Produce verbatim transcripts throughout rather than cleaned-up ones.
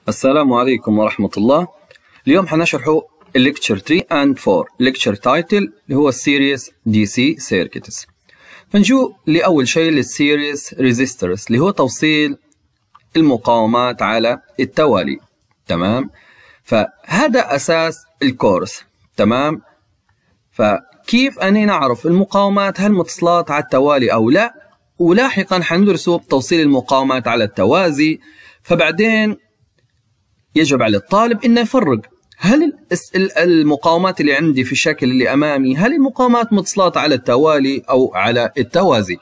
السلام عليكم ورحمة الله. اليوم حنشرحه lecture ثلاثة and أربعة. lecture title اللي هو series دي سي circuits. فنجو لأول شيء للسيريس resistors اللي هو توصيل المقاومات على التوالي. تمام، فهذا أساس الكورس. تمام، فكيف أني نعرف المقاومات هل متصلات على التوالي أو لا، ولاحقا حندرسه توصيل المقاومات على التوازي. فبعدين يجب على الطالب إنه يفرق هل المقاومات اللي عندي في الشكل اللي أمامي هل المقاومات متصلات على التوالي أو على التوازي.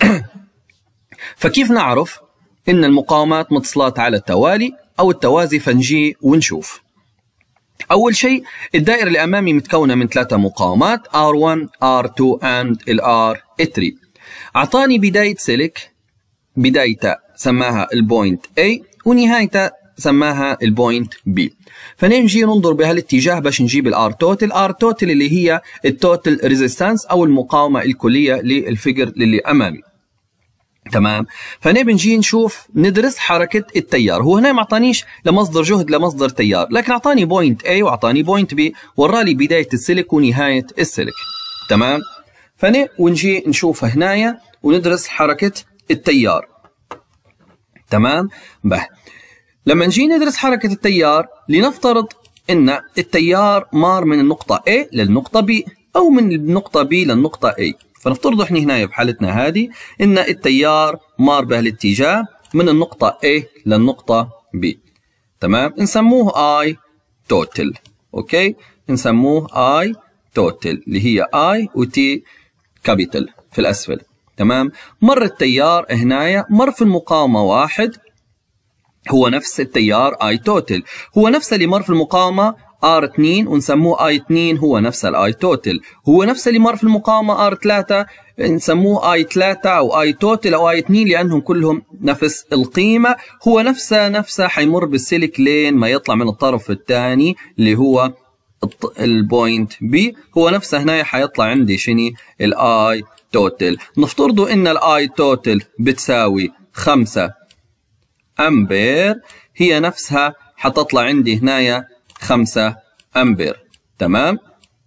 فكيف نعرف إن المقاومات متصلات على التوالي أو التوازي؟ فنجي ونشوف. أول شيء الدائرة اللي أمامي متكونة من ثلاثة مقاومات آر واحد آر اثنين and ال آر ثلاثة. أعطاني بداية سلك، بدايته سماها البوينت A ونهايته سماها البوينت B. فنمشي ننظر بهالاتجاه باش نجيب الار توتال. الار توتال اللي هي التوتال ريزيستانس او المقاومه الكليه للفيجر اللي امامي. تمام، فنبي نجي نشوف ندرس حركه التيار. هو هنا ما اعطانيش لمصدر جهد لمصدر تيار، لكن اعطاني بوينت A واعطاني بوينت B، ورالي بدايه السلك ونهايه السلك. تمام، فني ونجي نشوف هنايا وندرس حركه التيار. تمام، به لما نجي ندرس حركة التيار لنفترض إن التيار مار من النقطة A للنقطة B أو من النقطة B للنقطة A. فنفترض إحنا هنا بحالتنا هذه إن التيار مار بهالاتجاه من النقطة A للنقطة B. تمام، نسموه I total. أوكي، نسموه I total اللي هي I و T capital في الأسفل. تمام، مر التيار هنايا مر في المقاومة واحد، هو نفس التيار I total، هو نفس اللي مر في المقاومة آر اثنين ونسموه I اثنين، هو نفس ال I total، هو نفس اللي مر في المقاومة آر ثلاثة نسموه I ثلاثة أو I total أو I اثنين لأنهم كلهم نفس القيمة. هو نفسه نفسه حيمر بالسلك لين ما يطلع من الطرف الثاني اللي هو البوينت B. هو نفسه هنا حيطلع عندي شني ال I total. نفترضوا إن ال I total بتساوي خمسة أمبير، هي نفسها حتطلع عندي هنايا خمسة أمبير. تمام،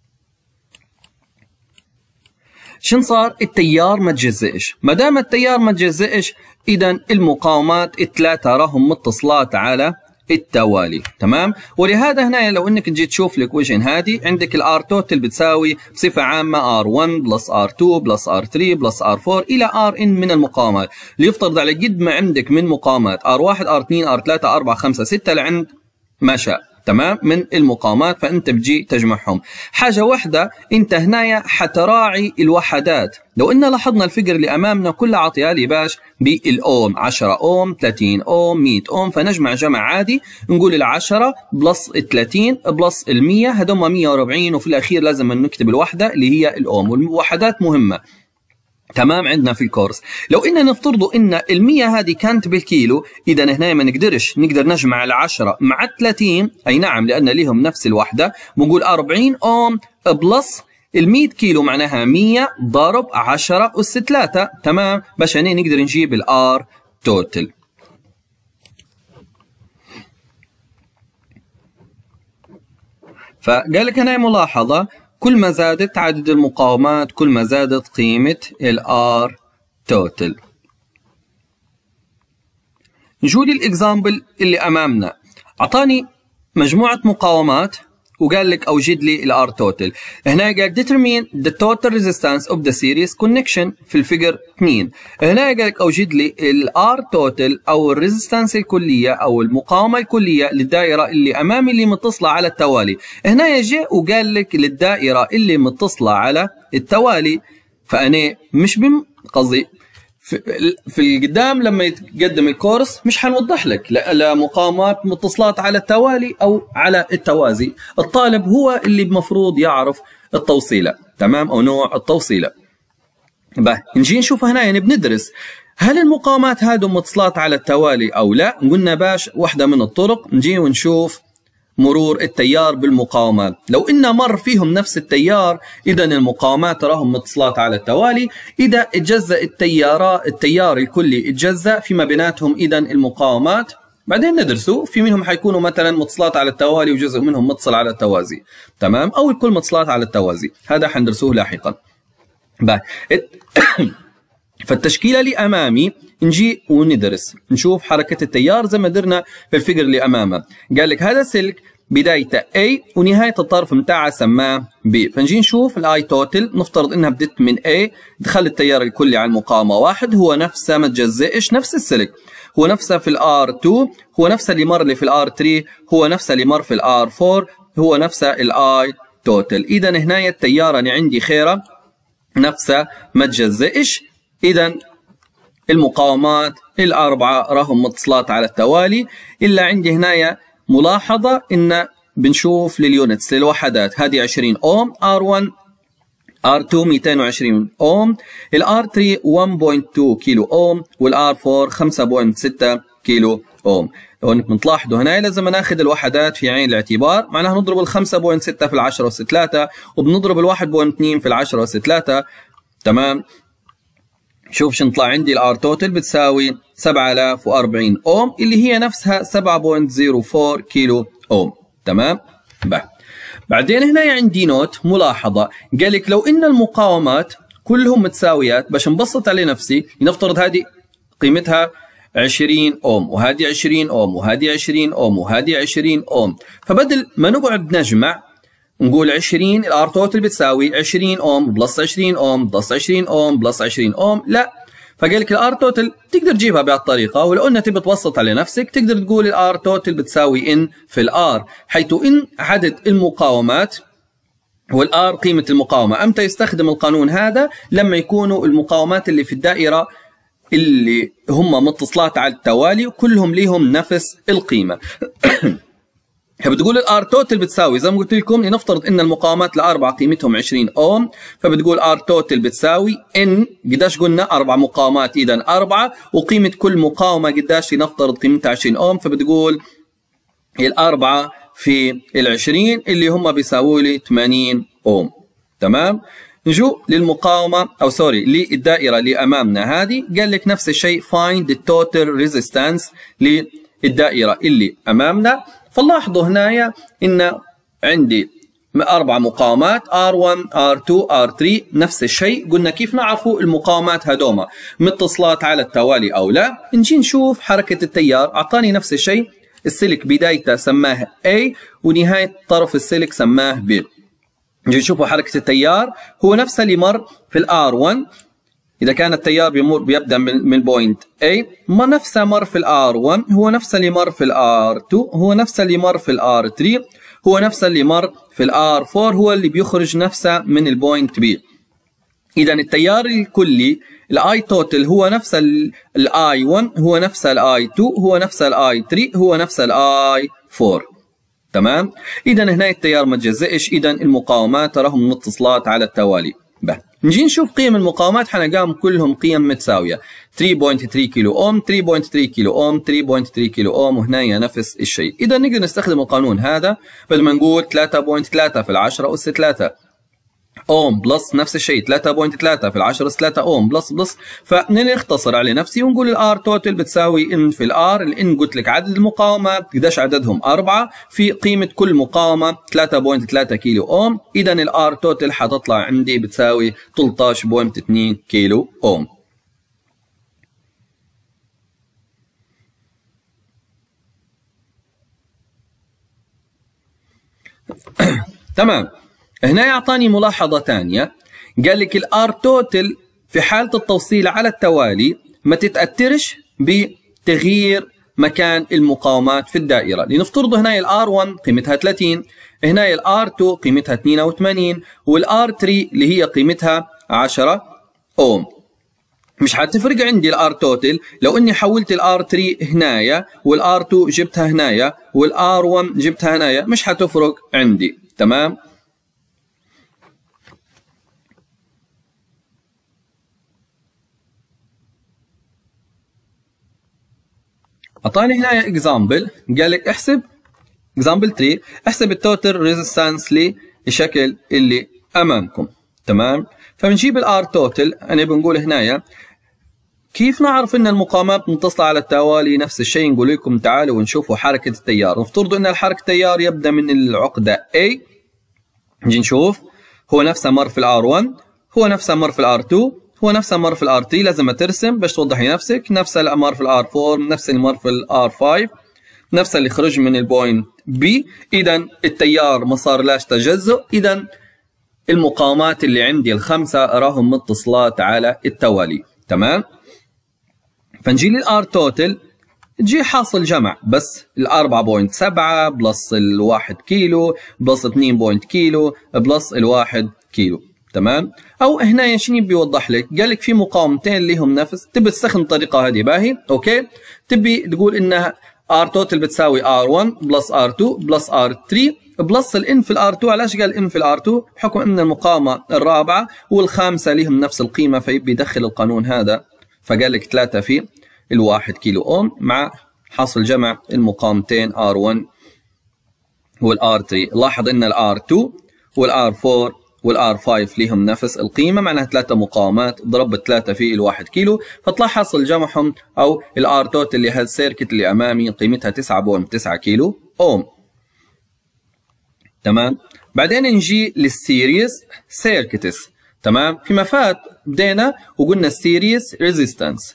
شن صار؟ التيار ما تجزئش. ما دام التيار ما تجزئش إذا المقاومات الثلاثة راهم متصلات على التوالي. تمام، ولهذا هنا لو انك جيت تشوف الايكويشن هذه عندك الار توتال بتساوي بصفه عامه ار واحد بلس ار اثنين بلس ار ثلاثة بلس ار أربعة الى ار ان من المقاومات. ليفترض على قد ما عندك من مقاومات ار واحد ار اثنين ار ثلاثة أربعة خمسة ستة لعند ما شاء. تمام، من المقاومات فانت بتجي تجمعهم. حاجه واحده انت هنايا حتراعي الوحدات. لو ان لاحظنا الفيجر اللي امامنا كلها عطيها لي باش بالاوم، عشرة اوم ثلاثين اوم مئة اوم، فنجمع جمع عادي نقول ال عشرة بلس ال ثلاثين بلس ال مئة هذوما مئة وأربعين، وفي الاخير لازم نكتب الوحده اللي هي الاوم، والوحدات مهمه. تمام، عندنا في الكورس لو إننا نفترضوا إن المية هذه كانت بالكيلو، إذا هنا ما نقدرش نقدر نجمع العشرة مع الثلاثين، أي نعم لأن لهم نفس الوحدة، بنقول أربعين أوم بلس المية كيلو معناها مية ضرب عشرة أس ثلاثة. تمام، باش هنا نقدر نجيب الآر توتال. فقال لك هنا ملاحظة، كل ما زادت عدد المقاومات كل ما زادت قيمة ال R total. نجول الإكزامبل اللي أمامنا، أعطاني مجموعة مقاومات وقال لك أوجد لي ال R total. هنا قال determine the total resistance of the series connection في الفيجر اثنين. هنا قال لك أوجد لي ال R total أو الريزستانس الكلية أو المقاومة الكلية للدائرة اللي أمامي اللي متصلة على التوالي. هنا يجي وقال لك للدائرة اللي متصلة على التوالي. فأنا مش بم قصدي في القدام لما يتقدم الكورس مش حنوضح لك لا مقاومات متصلات على التوالي أو على التوازي. الطالب هو اللي المفروض يعرف التوصيلة. تمام، أو نوع التوصيلة. به نجي نشوف هنا يعني بندرس هل المقاومات هذو متصلات على التوالي أو لا. قلنا باش واحدة من الطرق نجي ونشوف مرور التيار بالمقاومات. لو إن مر فيهم نفس التيار إذا المقاومات راهم متصلات على التوالي. إذا اتجزأ التيار التيار الكلي اتجزأ فيما بيناتهم إذا المقاومات بعدين ندرسه. في منهم حيكونوا مثلا متصلات على التوالي وجزء منهم متصل على التوازي، تمام، او الكل متصلات على التوازي، هذا حندرسوه لاحقا. فالتشكيله اللي امامي نجي وندرس نشوف حركه التيار زي ما درنا في الفيجر اللي امامه. قال لك هذا سلك بدايته A ونهايه الطرف متاعها سماه B، فنجي نشوف الاي توتل. نفترض انها بدت من A، دخل التيار الكلي على المقاومه واحد، هو نفسه ما تجزئش، نفس السلك، هو نفسه في الآر اثنين، هو نفسه اللي مر لي في الآر ثلاثة، هو نفسه اللي مر في الآر أربعة، هو نفسه الاي توتل. اذا هنا التيار اللي عندي خيره نفسها ما تجزئش. اذا المقاومات الاربعه راهم متصلات على التوالي. الا عندي هنا ملاحظه ان بنشوف لليونتس للوحدات، هذه عشرين اوم آر واحد، آر اثنين مئتين وعشرين اوم، الآر ثلاثة واحد فاصلة اثنين كيلو اوم، والآر أربعة خمسة فاصلة ستة كيلو اوم. لو انكم تلاحظوا هنا لازم ناخذ الوحدات في عين الاعتبار، معناها نضرب ال خمسة فاصلة ستة في العشرة أس ثلاثة وبنضرب ال واحد فاصلة اثنين في العشرة أس ثلاثة، تمام. شوف شو نطلع عندي الار توتل بتساوي سبعة آلاف وأربعين اوم اللي هي نفسها سبعة فاصلة صفر أربعة كيلو اوم، تمام. بقى. بعدين هنا عندي نوت ملاحظه، قال لك لو ان المقاومات كلهم متساويات، باش نبسط على نفسي نفترض هذه قيمتها عشرين اوم وهذه عشرين اوم وهذه عشرين اوم وهذه عشرين اوم، فبدل ما نقعد نجمع نقول عشرين الار توتل بتساوي عشرين اوم بلس عشرين اوم بلس عشرين اوم بلس عشرين اوم، لا، فقال لك الار توتل تقدر تجيبها بهالطريقه، ولو انك تبي توسط على نفسك تقدر تقول الار توتل بتساوي ان في الار، حيث ان عدد المقاومات والار قيمه المقاومه. امتى يستخدم القانون هذا؟ لما يكونوا المقاومات اللي في الدائره اللي هم متصلات على التوالي وكلهم ليهم نفس القيمه. فبتقول الار توتل بتساوي زي ما قلت لكم، لنفترض ان المقاومات الاربعه قيمتهم عشرين اوم، فبتقول ار توتل بتساوي ان قداش قلنا اربع مقاومات، اذا اربعه وقيمه كل مقاومه قداش، لنفترض قيمتها عشرين اوم، فبتقول الاربعه في العشرين اللي هم بيساووا لي ثمانين اوم، تمام. نجو للمقاومه او سوري للدائره اللي امامنا هذه، قال لك نفس الشيء find the total resistance للدائره اللي امامنا. فلاحظوا هنايا ان عندي اربع مقاومات آر واحد آر اثنين آر ثلاثة، نفس الشيء. قلنا كيف نعرفوا المقاومات هذوما متصلات على التوالي او لا؟ نجي نشوف حركه التيار، اعطاني نفس الشيء، السلك بدايته سماه A ونهايه طرف السلك سماه B. نجي نشوفوا حركه التيار، هو نفسه اللي مر في الآر واحد، إذا كان التيار بيمر بيبدأ من من بوينت A، ما نفسه مر في الآر واحد، هو نفسه اللي مر في الآر اثنين، هو نفسه اللي مر في الآر ثلاثة، هو نفسه اللي مر في الآر أربعة، هو اللي بيخرج نفسه من البوينت B. إذا التيار الكلي الآي توتل هو نفسه الآي واحد، هو نفسه الآي اثنين، هو نفسه الآي ثلاثة، هو نفسه الآي أربعة، تمام. إذا هنا التيار ما تجزئش، إذا المقاومات راهم متصلات على التوالي. بقى. نجي نشوف قيم المقاومات، حنلقاهم كلهم قيم متساويه، ثلاثة فاصلة ثلاثة كيلو اوم، ثلاثة فاصلة ثلاثة كيلو اوم، ثلاثة فاصلة ثلاثة كيلو اوم، وهنا نفس الشيء. اذا نقدر نستخدم القانون هذا، بدل ما نقول ثلاثة فاصلة ثلاثة في العشرة أس ثلاثة اوم بلس نفس الشيء ثلاثة فاصلة ثلاثة في العشرة أس ثلاثة اوم بلس بلس، فنختصر على نفسي ونقول الار توتل بتساوي ان في الار، الان قلت لك عدد المقاومات قداش عددهم أربعة، في قيمه كل مقاومه ثلاثة فاصلة ثلاثة كيلو اوم، اذا الار توتل حتطلع عندي بتساوي ثلاثة عشر فاصلة اثنين كيلو اوم. تمام. هنا يعطاني ملاحظة ثانية، قال لك الار توتل في حالة التوصيل على التوالي ما تتأثرش بتغيير مكان المقاومات في الدائرة. لنفترض هنا الار واحد قيمتها ثلاثين، هنا الار اثنين قيمتها اثنين وثمانين، والار ثلاثة اللي هي قيمتها عشرة اوم. مش حتفرق عندي الار توتل لو اني حولت الار ثلاثة هنايا والار اثنين جبتها هنايا والار واحد جبتها هنايا، مش حتفرق عندي، تمام. اعطاني هنا اكزامبل، قال لك احسب اكزامبل ثلاثة، احسب التوتال ريزيستانس للشكل اللي امامكم، تمام. فبنجيب الار توتل، انا بنقول هنايا كيف نعرف ان المقاومات متصلة على التوالي؟ نفس الشيء نقول لكم تعالوا ونشوفوا حركة التيار. نفترض ان الحركة التيار يبدأ من العقدة A، نجي نشوف هو نفسه مر في الآر واحد، هو نفسه مر في الآر اثنين، هو نفسه مر في الآر ثلاثة، لازم ترسم باش توضحي نفسك، نفس الأمر في الآر أربعة، نفس المر في الآر خمسة، نفس اللي خرج من البوينت بي. إذا التيار ما صار لاش تجزؤ، إذا المقاومات اللي عندي الخمسة أراهم متصلات على التوالي. تمام؟ فنجي للآر توتال، تجي حاصل جمع بس ال أربعة فاصلة سبعة بلس الواحد كيلو بلس اثنين بوينت كيلو بلس الواحد كيلو. تمام؟ او هنا شنو بيوضح لك؟ قال لك في مقاومتين لهم نفس، تبي تستخدم الطريقه هذه باهي، اوكي؟ تبي تقول انها ار توتال بتساوي ار واحد بلس ار اثنين بلس ار ثلاثة بلس الان في الار اثنين. علاش قال ان في الار اثنين؟ بحكم ان المقاومه الرابعه والخامسه لهم نفس القيمه، فيبي يدخل القانون هذا، فقال لك ثلاثة في الواحد كيلو اوم مع حاصل جمع المقاومتين ار واحد والار ثلاثة. لاحظ ان الار اثنين والار أربعة والار خمسة ليهم نفس القيمه، معناها ثلاثه مقاومات ضربت ثلاثة في الواحد كيلو، فطلع حاصل جمعهم او الار توتال اللي هالسيركت اللي امامي قيمتها تسعة فاصلة تسعة كيلو اوم. تمام؟ بعدين نجي للسيريس سيركتس. تمام؟ فيما فات بدينا وقلنا السيريس ريزيستنس،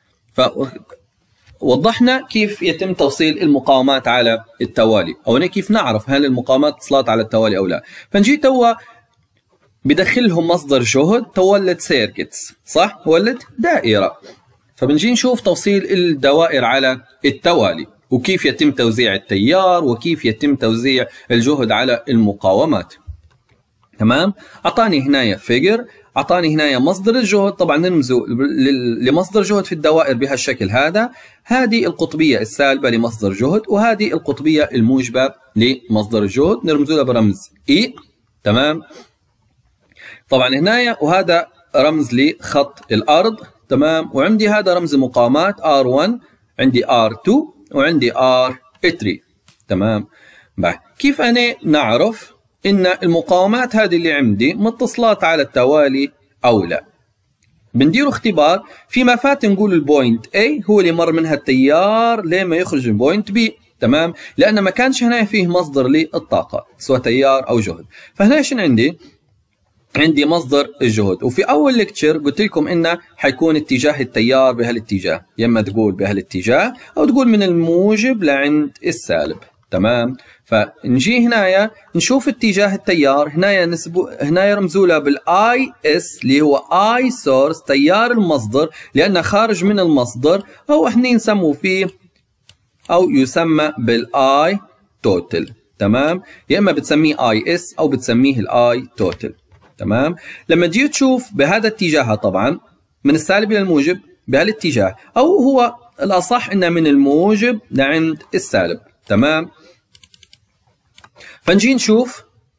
فوضحنا كيف يتم توصيل المقاومات على التوالي، او كيف نعرف هل المقاومات اتصلات على التوالي او لا. فنجي توا بدخلهم مصدر جهد تولد سيركتس، صح؟ ولد دائرة. فبنجي نشوف توصيل الدوائر على التوالي وكيف يتم توزيع التيار وكيف يتم توزيع الجهد على المقاومات. تمام؟ أعطاني هنا فيجر، أعطاني هنا مصدر الجهد، طبعا نرمزه لمصدر جهد في الدوائر بهالشكل هذا، هذه القطبية السالبة لمصدر جهد وهذه القطبية الموجبة لمصدر الجهد، نرمزه برمز E. تمام؟ طبعا هنا وهذا رمز لخط الأرض. تمام؟ وعندي هذا رمز مقاومات آر واحد، عندي آر اثنين وعندي آر ثلاثة. تمام؟ بعد كيف أنا نعرف إن المقاومات هذه اللي عندي متصلات على التوالي أو لا؟ بنديروا اختبار. فيما فات نقول البوينت A هو اللي مر منها التيار لما يخرج من بوينت B. تمام؟ لأن ما كانش هنا فيه مصدر للطاقة سواء تيار أو جهد. فهنا شنو عندي؟ عندي مصدر الجهد، وفي اول ليكتشر قلت لكم انه حيكون اتجاه التيار بهالاتجاه، يا اما تقول بهالاتجاه او تقول من الموجب لعند السالب. تمام؟ فنجي هنايا نشوف اتجاه التيار، هنايا نسبو هنايا رمزوا له بالاي اس اللي هو اي سورس، تيار المصدر لانه خارج من المصدر، او احنا نسموه فيه او يسمى بالاي توتال. تمام؟ يا اما بتسميه اي اس او بتسميه الاي توتال. تمام؟ لما تجي تشوف بهذا الاتجاه طبعا من السالب الى الموجب بهالاتجاه، او هو الاصح انه من الموجب لعند السالب. تمام؟ فنجي نشوف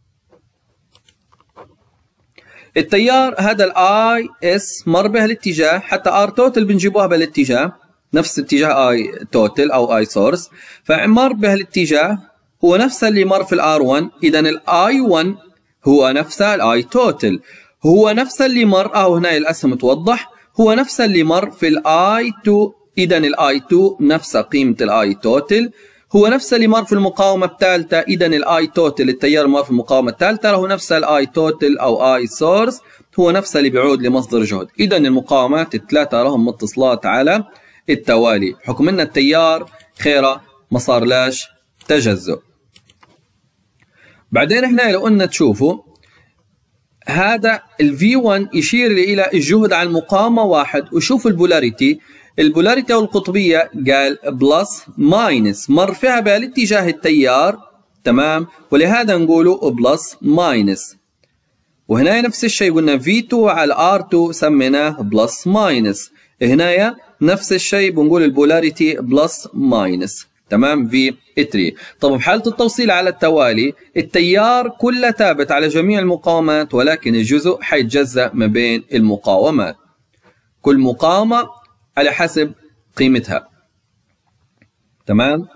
التيار هذا الاي اس مر بهالاتجاه، حتى ار توتال بنجيبوها بهالاتجاه نفس اتجاه اي توتال او اي سورس، فمر بهالاتجاه هو نفس اللي مر في الار واحد، اذا الاي واحد هو نفسه الاي توتال، هو نفس اللي مر اهو هنا الاسهم توضح، هو نفس اللي مر في الاي اثنين، اذا الاي اثنين نفس قيمه الاي توتال، هو نفس اللي مر في المقاومه الثالثه، اذا الاي توتال التيار مر في المقاومه الثالثه هو نفس الاي توتال او اي سورس، هو نفس اللي بيعود لمصدر جهد. اذا المقاومات الثلاثه لهم متصلات على التوالي، بحكم ان التيار خيره ما صارلاش تجزؤ. بعدين احنا لو قلنا تشوفوا هذا ال في واحد يشير الى الجهد على المقاومه واحد، وشوف البولاريتي، البولاريتي او القطبيه قال بلس ماينس، مر فيها بالاتجاه التيار. تمام؟ ولهذا نقوله بلس ماينس. وهنا نفس الشيء قلنا في اثنين على ار اثنين سميناه بلس ماينس، هنا نفس الشيء بنقول البولاريتي بلس ماينس. تمام؟ في ثلاثة. طب بحالة التوصيل على التوالي التيار كله ثابت على جميع المقاومات، ولكن الجزء حيتجزأ ما بين المقاومات، كل مقاومة على حسب قيمتها. تمام؟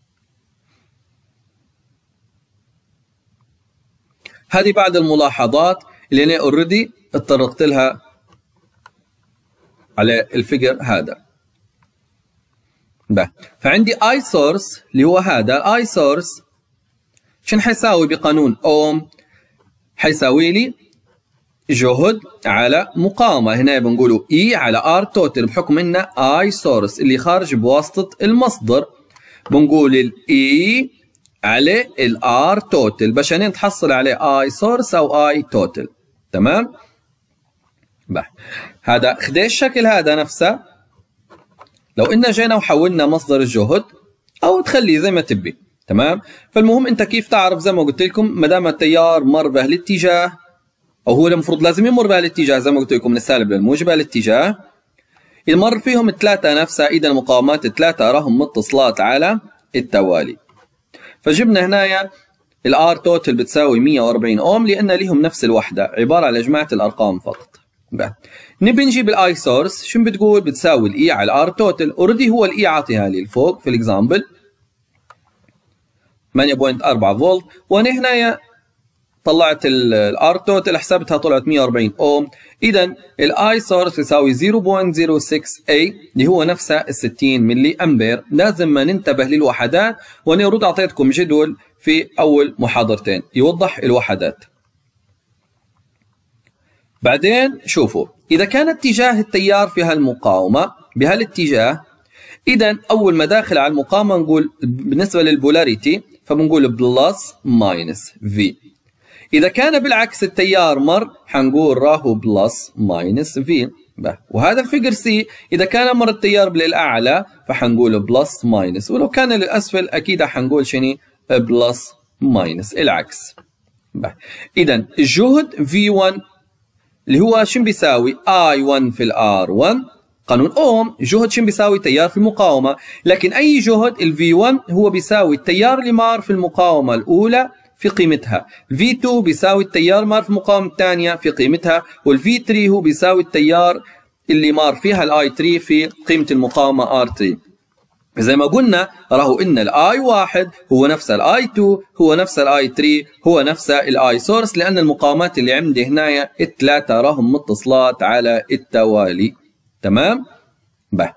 هذه بعض الملاحظات اللي انا اوريدي اتطرقت لها على الفيجر هذا. بقى. فعندي اي سورس اللي هو هذا الاي سورس شنو حيساوي بقانون اوم؟ حيساوي لي جهد على مقاومة. هنا بنقولوا E على R توتال بحكم انه I سورس اللي خارج بواسطة المصدر. بنقول ال E على ال R توتال باش نتحصل عليه I سورس او I توتال. تمام؟ بح. هذا خدي الشكل هذا نفسه لو إننا جينا وحولنا مصدر الجهد أو تخليه زي ما تبي. تمام؟ فالمهم أنت كيف تعرف زي ما قلت لكم ما دام التيار مر بهالاتجاه أو هو المفروض لازم يمر بهالاتجاه زي ما قلت لكم من السالب للموجب بهالاتجاه. إذا مر فيهم الثلاثة نفسها إذا المقاومات الثلاثة راهم متصلات على التوالي. فجبنا هنا الار توتال بتساوي مية وأربعين اوم لأن لهم نفس الوحدة عبارة على جماعة الأرقام فقط. بقى. نبي نجيب الاي سورس شو بتقول؟ بتساوي الاي على الار توتال. اوريدي هو الاي عاطيها لي الفوق في الاكزامبل ثمانية فاصلة أربعة فولت وانا هنا طلعت الار توتال حسبتها طلعت مية وأربعين اوم. اذا الاي سورس يساوي صفر فاصلة صفر ستة اي اللي هو نفسه ال ستين ملي امبير. لازم ما ننتبه للوحدات وانا اوريدي اعطيتكم جدول في اول محاضرتين يوضح الوحدات. بعدين شوفوا إذا كان اتجاه التيار في هالمقاومة بهالاتجاه إذا أول ما داخل على المقاومة نقول بالنسبة للبولاريتي فبنقول بلس ماينس في. إذا كان بالعكس التيار مر حنقول راهو بلس ماينس في. وهذا الفيجر سي إذا كان مر التيار للأعلى فحنقول بلس ماينس ولو كان للأسفل أكيد حنقول شنو بلس ماينس العكس. إذا الجهد في واحد اللي هو شنو بيساوي آي واحد في الآر واحد قانون اوم. جهد شنو بيساوي؟ تيار في المقاومة. لكن أي جهد ال في واحد هو بيساوي التيار اللي مار في المقاومة الأولى في قيمتها. في اثنين بيساوي التيار مار في المقاومة الثانية في قيمتها. وال في ثلاثة هو بيساوي التيار اللي مار فيها الاي ثلاثة في قيمة المقاومة ار ثلاثة. زي ما قلنا راهو ان الاي واحد هو نفس الاي اثنين هو نفس الاي ثلاثة هو نفس الاي سورس لان المقاومات اللي عندي هنا الثلاثه راهم متصلات على التوالي. تمام؟ به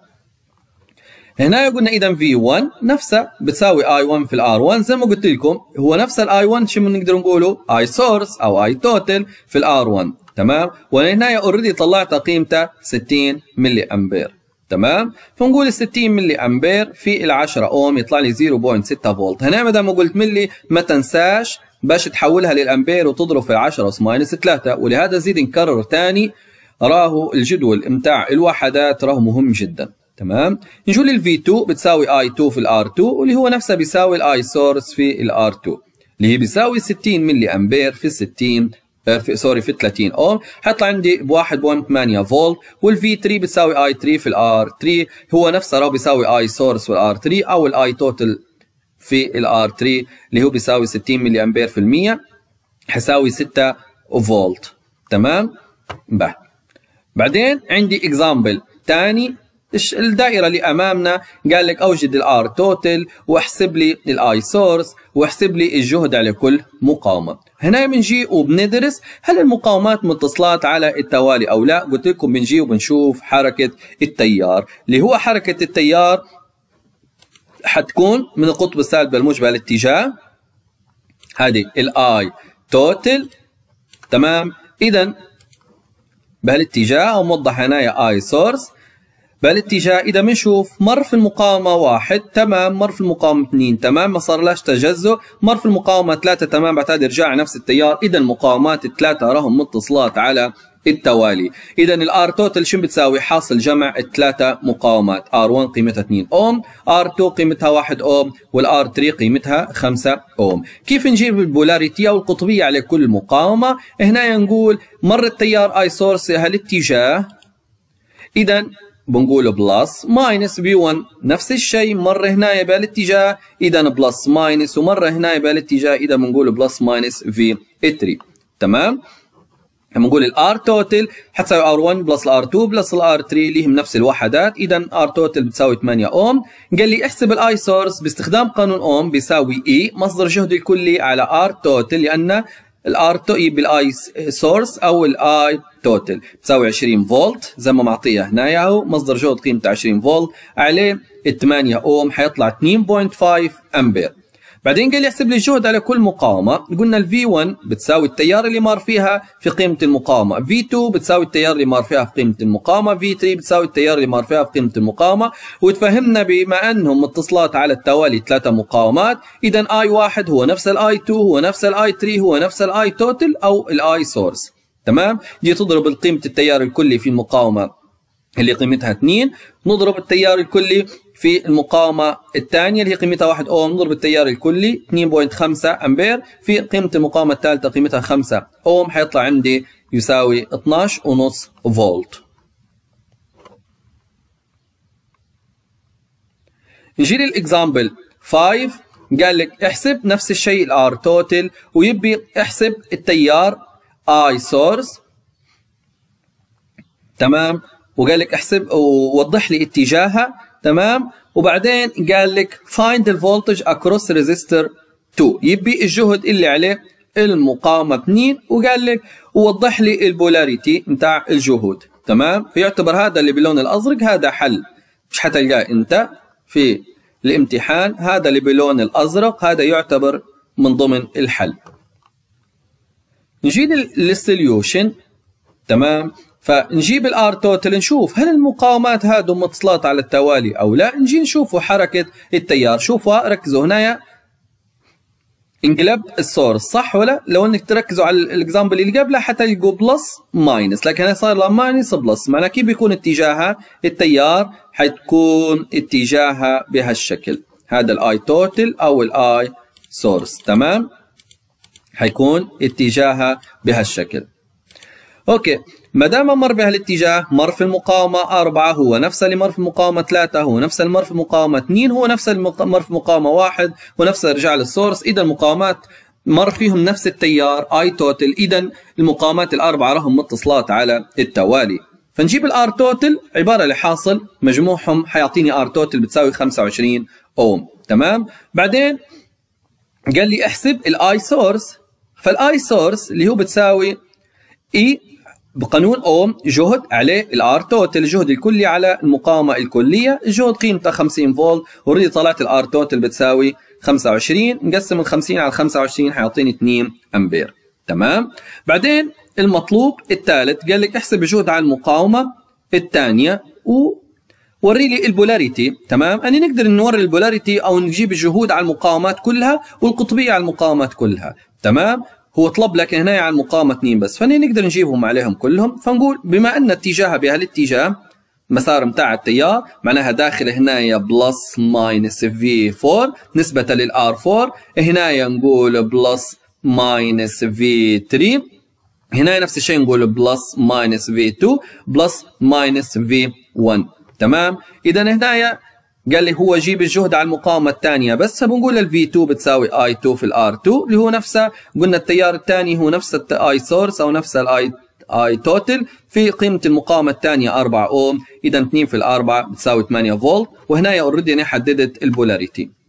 هنا قلنا اذا في واحد نفسه بتساوي اي واحد في الار واحد زي ما قلت لكم هو نفس الاي واحد شو بنقدر نقوله اي سورس او اي توتال في الار واحد. تمام؟ وانا هنا اوريدي طلعت قيمته ستين ملي امبير. تمام؟ فنقول ال ستين ملي امبير في ال عشرة اوم يطلع لي صفر فاصلة ستة فولت. هنا ما دام قلت ملي ما تنساش باش تحولها للامبير وتضرب في عشرة اس ماينس ثلاثة ولهذا زيد نكرر ثاني راهو الجدول متاع الوحدات راهو مهم جدا. تمام؟ نجوا لل في اثنين بتساوي اي اثنين في الار اثنين واللي هو نفسه بيساوي الاي سورس في الار اثنين اللي هي بيساوي ستين ملي امبير في ستين في سوري في ثلاثين اوم حيطلع عندي ب واحد فاصلة ثمانية فولت. والفي ثلاثة بتساوي اي ثلاثة في الار ثلاثة هو نفسه راهو بيساوي اي سورس في الار ثلاثة او الاي توتال في الار ثلاثة اللي هو بيساوي ستين ملي امبير في المية حيساوي ستة فولت. تمام؟ به بعدين عندي اكزامبل ثاني الدائره اللي امامنا قال لك اوجد الار توتال واحسب لي الاي سورس واحسب لي الجهد على كل مقاومه. هنا بنجي وبندرس هل المقاومات متصلات على التوالي او لا. قلت لكم بنجي وبنشوف حركه التيار اللي هو حركه التيار حتكون من القطب السالب للموجب الاتجاه هذه الاي توتال. تمام؟ اذا بهالاتجاه وموضح هنا اي سورس بالاتجاه. اذا بنشوف مر في المقاومه واحد تمام مر في المقاومه اثنين تمام ما صار لاش تجزؤ مر في المقاومه ثلاثة تمام بعد هذا يرجع نفس التيار. اذا المقاومات الثلاثه راهم متصلات على التوالي. اذا الار توتال شو بتساوي؟ حاصل جمع الثلاثه مقاومات ار واحد قيمتها اثنين اوم ار اثنين قيمتها واحد اوم والار ثلاثة قيمتها خمسة اوم. كيف نجيب البولاريتي او القطبيه على كل مقاومه؟ هنا نقول مر التيار اي سورس هالاتجاه اذا بنقول بلس ماينس بي واحد نفس الشيء مر هنا بهالاتجاه اذا بلس ماينس ومر هنا بهالاتجاه اذا بنقول بلس ماينس في ثلاثة. تمام؟ بنقول الار توتال حتساوي ار واحد بلس الار اثنين بلس الار ثلاثة اللي هم نفس الوحدات. اذا ار توتال بتساوي ثمانية اوم. قال لي احسب الاي سورس باستخدام قانون اوم بيساوي اي مصدر جهد الكلي على ار توتال لان الار بالاي سورس او الاي توتال بتساوي عشرين فولت زي ما معطيها هنا اهو، مصدر جهد قيمته عشرين فولت، عليه ثمانية اوم حيطلع اثنين فاصلة خمسة امبير. بعدين قال لي احسب لي الجهد على كل مقاومه، قلنا ال في واحد بتساوي التيار اللي مار فيها في قيمه المقاومه، في اثنين بتساوي التيار اللي مار فيها في قيمه المقاومه، في ثلاثة بتساوي التيار اللي مار فيها في قيمه المقاومه، وتفهمنا بما انهم متصلات على التوالي ثلاثه مقاومات، اذا اي واحد هو نفس الاي اثنين هو نفس الاي ثلاثة هو نفس الاي توتال او الاي سورس. تمام؟ دي تضرب قيمه التيار الكلي في المقاومه اللي قيمتها اثنين، نضرب التيار الكلي في المقاومة الثانية اللي هي قيمتها واحد اوم، نضرب التيار الكلي اثنين فاصلة خمسة امبير في قيمة المقاومة الثالثة قيمتها خمسة اوم، حيطلع عندي يساوي اثناشر ونص فولت. نجي للاكزامبل خمسة، قال لك احسب نفس الشيء الار توتال، ويبي احسب التيار اي سورس. تمام؟ وقال لك احسب ووضح لي اتجاهها. تمام؟ وبعدين قال لك find the voltage across resistor اثنين، يبي الجهد اللي عليه المقاومة اثنين، وقال لك ووضح لي البولاريتي نتاع الجهود. تمام؟ فيعتبر هذا اللي باللون الازرق هذا حل، مش حتلقاه انت في الامتحان، هذا اللي باللون الازرق هذا يعتبر من ضمن الحل. نجي للسوليوشن. تمام؟ فنجيب الار توتال نشوف هل المقاومات هذو متصلات على التوالي او لا، نجي نشوفوا حركة التيار. شوفوا ركزوا هنا، انقلب السورس صح ولا؟ لو انك تركزوا على الاكزامبل اللي قبله حتلقوا بلس ماينس، لكن هنا صار لها ماينس بلس، معناه كيف بيكون اتجاهها؟ التيار حتكون اتجاهها بهالشكل، هذا الاي توتال او الاي سورس. تمام؟ حيكون اتجاهها بهالشكل. اوكي، ما دام مر بهالاتجاه، مر في المقاومة أربعة هو نفس اللي مر في المقاومة ثلاثة هو نفس اللي مر في المقاومة اثنين هو نفس اللي مر في المقاومة واحد ونفس اللي رجع للسورس، إذا المقاومات مر فيهم نفس التيار اي توتال، إذا المقاومات الأربعة رهم متصلات على التوالي. فنجيب الار توتال عبارة لحاصل مجموعهم حيعطيني ار توتال بتساوي خمسة وعشرين اوم. تمام؟ بعدين قال لي احسب الاي سورس، فالاي سورس اللي هو بتساوي اي بقانون اوم جهد عليه الار توتال، الجهد الكلي على المقاومه الكليه، الجهد قيمته خمسين فولت، اوريدي طلعت الار توتال بتساوي خمسة وعشرين، نقسم ال خمسين على خمسة وعشرين حيعطيني اثنين امبير. تمام؟ بعدين المطلوب الثالث قال لك احسب الجهد على المقاومه الثانيه ووري لي البولاريتي. تمام؟ اني نقدر نوري البولاريتي او نجيب الجهود على المقاومات كلها والقطبيه على المقاومات كلها. تمام؟ هو طلب لك هنا على المقاومة اثنين بس، فني نقدر نجيبهم عليهم كلهم، فنقول بما ان اتجاهها بهالاتجاه مسار متاع التيار معناها داخل هنا بلس ماينس في أربعة نسبة للار أربعة، هنا نقول بلس ماينس في ثلاثة، هنا نفس الشيء نقول بلس ماينس في اثنين بلس ماينس في واحد. تمام؟ اذا هنا قال لي هو جيب الجهد على المقاومة الثانية بس، فبنقول ال في اثنين بتساوي اي اثنين في الار اثنين اللي هو نفسه، قلنا التيار الثاني هو نفس الاي سورس او نفس الاي اي توتال في قيمة المقاومة الثانية أربعة اوم، اذا اثنين في الأربعة بتساوي ثمانية فولت، وهنا اوريدي انا حددت البولاريتي.